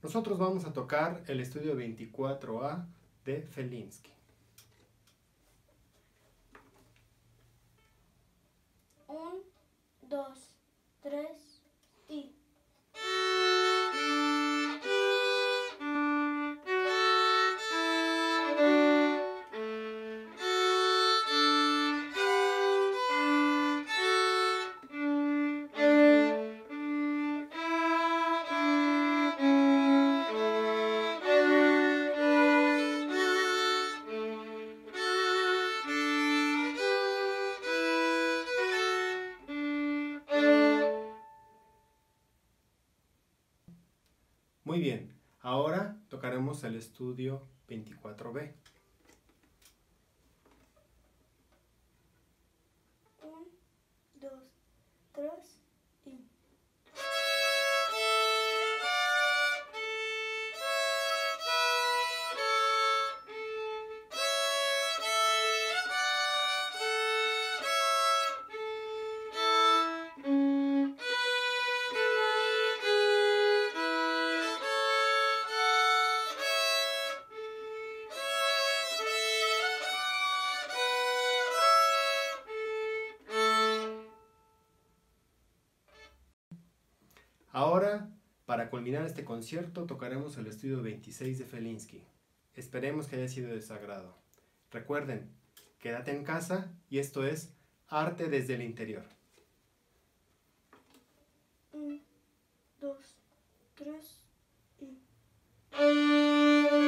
Nosotros vamos a tocar el estudio 24A de Felinsky. 1, 2, 3 y... Muy bien, ahora tocaremos el estudio 24B. 1, 2, 3 y... Ahora, para culminar este concierto, tocaremos el estudio 26 de Felinsky. Esperemos que haya sido de su agrado. Recuerden, quédate en casa y esto es Arte desde el Interior. 1, 2, 3 y...